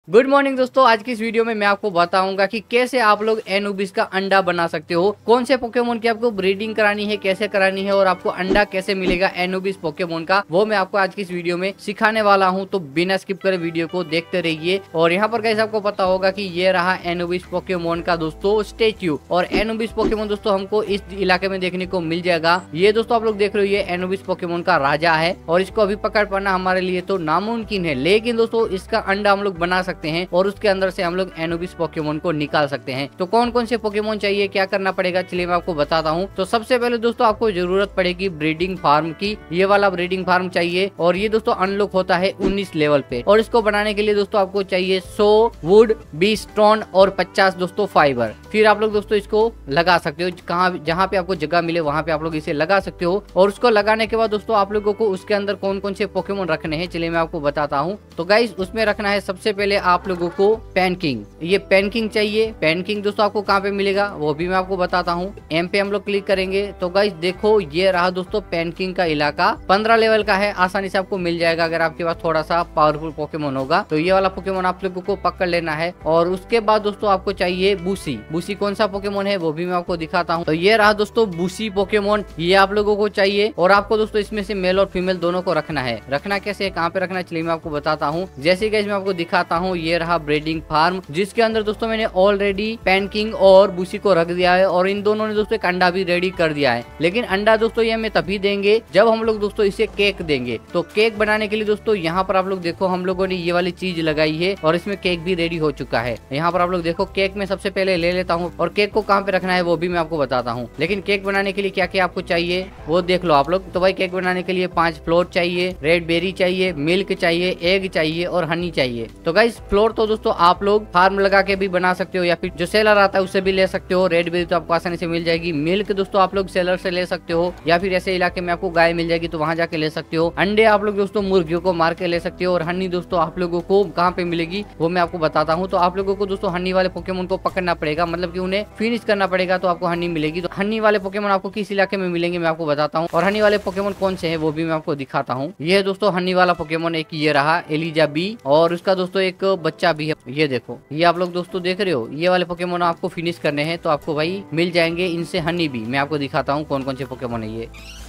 Good morning दोस्तों, आज की इस वीडियो में मैं आपको बताऊंगा कि कैसे आप लोग एनुबिस का अंडा बना सकते हो, कौन से पोकेमोन की आपको ब्रीडिंग करानी है, कैसे करानी है और आपको अंडा कैसे मिलेगा एनुबिस पोकेमोन का, वो मैं आपको आज की इस वीडियो में सिखाने वाला हूं। तो बिना स्किप करे वीडियो को देखते रहिए। और यहाँ पर गाइस आपको पता होगा कि ये रहा एनुबिस पोकेमोन का दोस्तों स्टेच्यू। और एनुबिस पोकेमोन दोस्तों हमको इस इलाके में देखने को मिल जाएगा। ये दोस्तों आप लोग देख रहे हो, ये एनुबिस पोकेमोन का राजा है और इसको अभी पकड़ पाना हमारे लिए तो नामुमकिन है, लेकिन दोस्तों इसका अंडा हम लोग बना सकते हैं और उसके अंदर से हम लोग एनुबिस पोकेमोन को निकाल सकते हैं। तो कौन कौन से पोकेमोन चाहिए, क्या करना पड़ेगा, चलिए मैं आपको बताता हूँ। तो सबसे पहले दोस्तों आपको जरूरत पड़ेगी ब्रीडिंग फार्म की। ये वाला ब्रीडिंग फार्म चाहिए और ये दोस्तों अनलॉक होता है 19 लेवल पे। और इसको बनाने के लिए दोस्तों आपको चाहिए 100 वुड, 20 स्टोन और 50 दोस्तों फाइबर। फिर आप लोग दोस्तों इसको लगा सकते हो, कहाँ जहाँ पे आपको जगह मिले वहाँ पे आप लोग इसे लगा सकते हो। और उसको लगाने के बाद दोस्तों आप लोगों को उसके अंदर कौन कौन से पोकेमोन रखने हैं, चलिए मैं आपको बताता हूँ। तो गाइस उसमें रखना है सबसे पहले आप लोगों को पेनकिंग। ये पेनकिंग चाहिए। पेनकिंग दोस्तों आपको कहाँ पे मिलेगा वो भी मैं आपको बताता हूँ। एम पे हम लोग क्लिक करेंगे तो गाइस देखो ये रहा दोस्तों पेनकिंग का इलाका। 15 लेवल का है, आसानी से आपको मिल जाएगा अगर आपके पास थोड़ा सा पावरफुल पोकेमोन होगा। तो ये वाला पोकेमोन आप लोगों को पकड़ लेना है। और उसके बाद दोस्तों आपको चाहिए बूसी। बूसी कौन सा पोकेमोन है वो भी मैं आपको दिखाता हूँ। तो ये रहा दोस्तों बूसी पोकेमोन, ये आप लोगों को चाहिए। और आपको दोस्तों इसमें से मेल और फीमेल दोनों को रखना है। रखना कैसे है, कहाँ पे रखना है, चलिए मैं आपको बताता हूँ। जैसे गाइस मैं आपको दिखाता हूँ, ये रहा ब्रीडिंग फार्म जिसके अंदर दोस्तों मैंने ऑलरेडी पेनकिंग और बूसी को रख दिया है। और इन दोनों ने दोस्तों एक अंडा भी रेडी कर दिया है। लेकिन अंडा दोस्तों ये हमें तभी देंगे जब हम लोग दोस्तों इसे केक देंगे। तो केक बनाने के लिए दोस्तों यहाँ पर आप लोग देखो हम लोगों ने ये वाली चीज लगाई है और इसमें केक भी रेडी हो चुका है। यहाँ पर आप लोग देखो केक में सबसे पहले ले लेता हूँ और केक को कहाँ पे रखना है वो भी मैं आपको बताता हूँ। लेकिन केक बनाने के लिए क्या क्या आपको चाहिए वो देख लो आप लोग। तो भाई केक बनाने के लिए 5 फ्लोर चाहिए, रेड बेरी चाहिए, मिल्क चाहिए, एग चाहिए और हनी चाहिए। तो गाइस फ्लोर तो दोस्तों आप लोग फार्म लगा के भी बना सकते हो या फिर जो सेलर आता है उससे भी ले सकते हो। रेड बेरी तो आपको आसानी से मिल जाएगी। मिल्क दोस्तों आप लोग सेलर से ले सकते हो या फिर ऐसे इलाके में आपको गाय मिल जाएगी तो वहां जाके ले सकते हो। अंडे आप लोग दोस्तों मुर्गियों को मार के ले सकते हो। और हनी दोस्तों आप लोगों को कहाँ पे मिलेगी वो मैं आपको बताता हूँ। तो आप लोगों को दोस्तों हनी वाले पोकेमोन को पकड़ना पड़ेगा, मतलब कि उन्हें फिनिश करना पड़ेगा तो आपको हनी मिलेगी। तो हनी वाले पोकेमोन आपको किस इलाके में मिलेंगे मैं आपको बताता हूँ। और हनी वाले पोकेमोन कौन से है वो भी मैं आपको दिखाता हूँ। ये दोस्तों हनी वाला पोकेमोन एक ये रहा एलिजा बी और उसका दोस्तों एक बच्चा भी है। ये देखो ये आप लोग दोस्तों देख रहे हो, ये वाले पोकेमोन आपको फिनिश करने हैं तो आपको भाई मिल जाएंगे इनसे हनी भी। मैं आपको दिखाता हूँ कौन कौन से पोकेमोन है ये।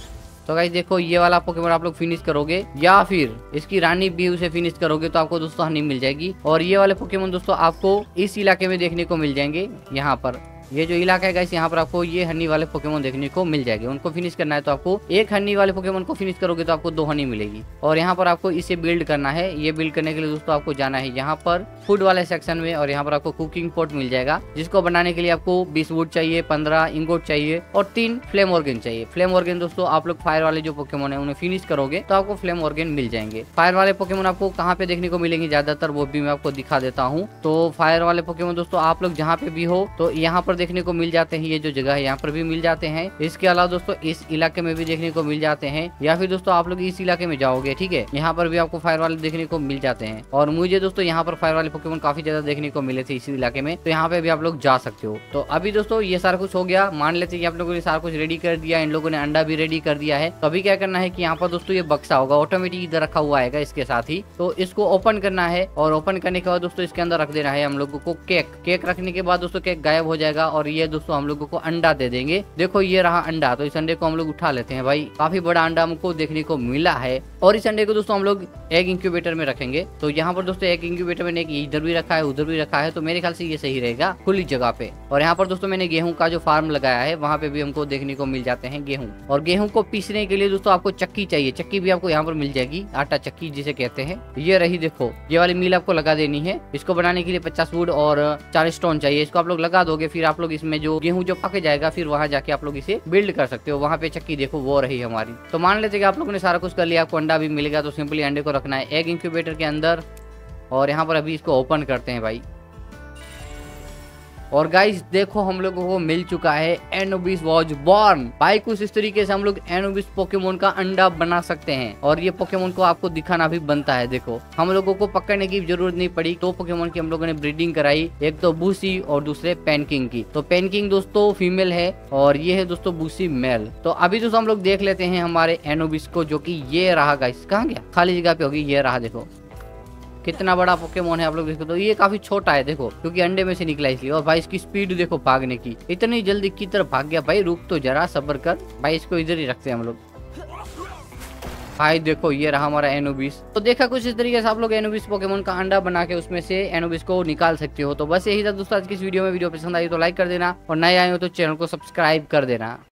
तो गाइस देखो ये वाला पोकेमोन आप लोग फिनिश करोगे या फिर इसकी रानी भी उसे फिनिश करोगे तो आपको दोस्तों हनी मिल जाएगी। और ये वाले पोकेमोन दोस्तों आपको इस इलाके में देखने को मिल जाएंगे। यहाँ पर ये जो इलाका है गाइस यहाँ पर आपको ये हनी वाले पोकेमोन देखने को मिल जाएंगे। उनको फिनिश करना है तो आपको एक हनी वाले पोकेमोन को फिनिश करोगे तो आपको 2 हनी मिलेगी। और यहाँ पर आपको इसे बिल्ड करना है। ये बिल्ड करने के लिए दोस्तों आपको जाना है यहाँ पर फूड वाले सेक्शन में और यहाँ पर आपको कुकिंग पॉट मिल जाएगा जिसको बनाने के लिए आपको 20 वुड चाहिए, 15 इंगोट चाहिए और 3 फ्लेम ऑर्गन चाहिए। फ्लेम ऑर्गन दोस्तों आप लोग फायर वाले जो पोकेमोन है उन्हें फिनिश करोगे तो आपको फ्लेम ऑर्गन मिल जाएंगे। फायर वाले पोकेमोन आपको कहाँ पे देखने को मिलेंगे ज्यादातर वो भी मैं आपको दिखा देता हूँ। तो फायर वाले पोकेमोन दोस्तों आप लोग जहाँ पे भी हो तो यहाँ पर देखने को मिल जाते हैं। ये जो जगह है यहाँ पर भी मिल जाते हैं। इसके अलावा दोस्तों इस इलाके में भी देखने को मिल जाते हैं या फिर दोस्तों आप लोग इस इलाके में जाओगे ठीक है, यहाँ पर भी आपको फायर वाले देखने को मिल जाते हैं। और मुझे दोस्तों यहाँ पर फायर वाले पोकेमोन काफी ज्यादा देखने को मिले थे इसी इलाके में, तो यहाँ पे भी आप लोग जा सकते हो। तो अभी दोस्तों ये सारा कुछ हो गया, मान लेते हैं कि आप लोगों ने सारा कुछ रेडी कर दिया, इन लोगों ने अंडा भी रेडी कर दिया है। तो अभी क्या करना है कि यहाँ पर दोस्तों ये बक्सा होगा ऑटोमेटिक इधर रखा हुआ आएगा इसके साथ ही। तो इसको ओपन करना है और ओपन करने के बाद दोस्तों इसके अंदर रख देना है हम लोगों को केक। केक रखने के बाद दोस्तों केक गायब हो जाएगा और ये दोस्तों हम लोगों को अंडा दे देंगे। देखो ये रहा अंडा, तो इस अंडे को हम लोग उठा लेते हैं। भाई काफी बड़ा अंडा हमको देखने को मिला है। और इस अंडे को दोस्तों हम लोग एग इंक्यूबेटर में रखेंगे। तो यहाँ पर दोस्तों एग इंक्यूबेटर में इधर भी रखा है उधर भी रखा है, तो मेरे ख्याल से ये सही रहेगा खुली जगह पे। और यहाँ पर दोस्तों मैंने गेहूं का जो फार्म लगाया है वहाँ पे भी हमको देखने को मिल जाते हैं गेहूं। और गेहूं को पीसने के लिए दोस्तों आपको चक्की चाहिए, चक्की भी आपको यहाँ पर मिल जाएगी, आटा चक्की जिसे कहते हैं। ये रही देखो ये वाली मिल आपको लगा देनी है। इसको बनाने के लिए 50 वुड और 40 स्टोन चाहिए। इसको आप लोग लगा दोगे, फिर आप लोग इसमें जो गेहूं जो पक जाएगा फिर वहाँ जाके आप लोग इसे बिल्ड कर सकते हो। वहाँ पे चक्की देखो वो रही हमारी। तो मान लेते कि आप लोगों ने सारा कुछ कर लिया, आपको अंडा भी मिलेगा। तो सिंपली अंडे को रखना है एग इंक्यूबेटर के अंदर और यहाँ पर अभी इसको ओपन करते हैं भाई। और गाइस देखो हम लोगों को मिल चुका है एनुबिस वॉज बॉर्न। भाई कुछ इस तरीके से हम लोग एनुबिस पोकेमोन का अंडा बना सकते हैं। और ये पोकेमोन को आपको दिखाना भी बनता है। देखो हम लोगों को पकड़ने की जरूरत नहीं पड़ी, 2 पोकेमोन की हम लोगों ने ब्रीडिंग कराई, एक तो बूसी और दूसरे पेनकिंग की। तो पेनकिंग दोस्तों फीमेल है और ये है दोस्तों बूसी मेल। तो अभी दोस्तों हम लोग देख लेते हैं हमारे एनुबिस को, जो की ये रहा गाइस। कहाँ गया, खाली जगह पे होगी, ये रहा देखो। कितना बड़ा पोकेमोन है आप लोग देखो, तो ये काफी छोटा है देखो, क्योंकि अंडे में से निकला इसलिए। और भाई इसकी स्पीड देखो भागने की, इतनी जल्दी की तरफ भाग गया। भाई रुक तो जरा, सब्र कर भाई, इसको इधर ही रखते हैं हम लोग। भाई देखो ये रहा हमारा एनुबिस। तो देखा कुछ इस तरीके से आप लोग एनुबिस पोकेमोन का अंडा बना के उसमें से एनुबिस को निकाल सकते हो। तो बस यही था दोस्तों आज की इस वीडियो में। वीडियो पसंद आई तो लाइक कर देना, और नए आए हो तो चैनल को सब्सक्राइब कर देना।